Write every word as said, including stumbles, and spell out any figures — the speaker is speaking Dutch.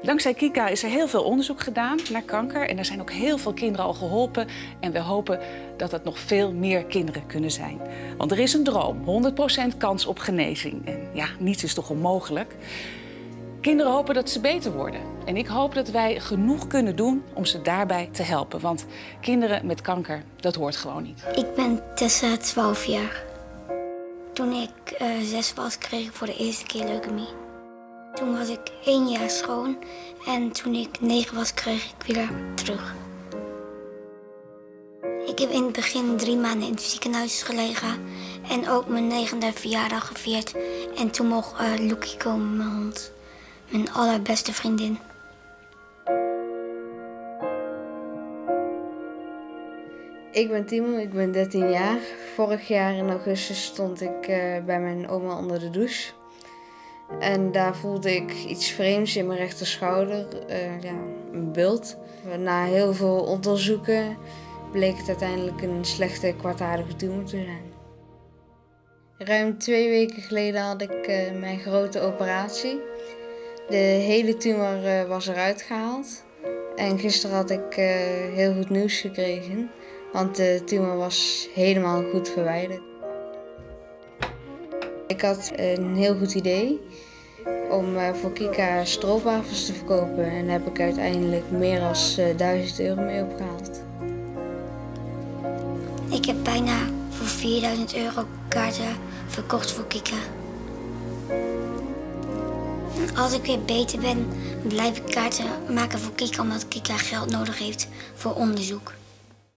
Dankzij Kika is er heel veel onderzoek gedaan naar kanker. En er zijn ook heel veel kinderen al geholpen. En we hopen dat het nog veel meer kinderen kunnen zijn. Want er is een droom, honderd procent kans op genezing. En ja, niets is toch onmogelijk. Kinderen hopen dat ze beter worden. En ik hoop dat wij genoeg kunnen doen om ze daarbij te helpen. Want kinderen met kanker, dat hoort gewoon niet. Ik ben Tessa, twaalf jaar. Toen ik uh, zes was, kreeg ik voor de eerste keer leukemie. Toen was ik één jaar schoon en toen ik negen was, kreeg ik weer terug. Ik heb in het begin drie maanden in het ziekenhuis gelegen en ook mijn negende verjaardag gevierd. En toen mocht uh, Loekie komen, mijn hond, mijn allerbeste vriendin. Ik ben Timo, ik ben dertien jaar. Vorig jaar in augustus stond ik uh, bij mijn oma onder de douche. En daar voelde ik iets vreemds in mijn rechterschouder, uh, ja, een bult. Na heel veel onderzoeken bleek het uiteindelijk een slechte kwartaardige tumor te zijn. Ruim twee weken geleden had ik uh, mijn grote operatie. De hele tumor uh, was eruit gehaald. En gisteren had ik uh, heel goed nieuws gekregen, want de tumor was helemaal goed verwijderd. Ik had een heel goed idee om voor Kika stroopwafels te verkopen en daar heb ik uiteindelijk meer dan duizend euro mee opgehaald. Ik heb bijna voor vierduizend euro kaarten verkocht voor Kika. En als ik weer beter ben, blijf ik kaarten maken voor Kika omdat Kika geld nodig heeft voor onderzoek.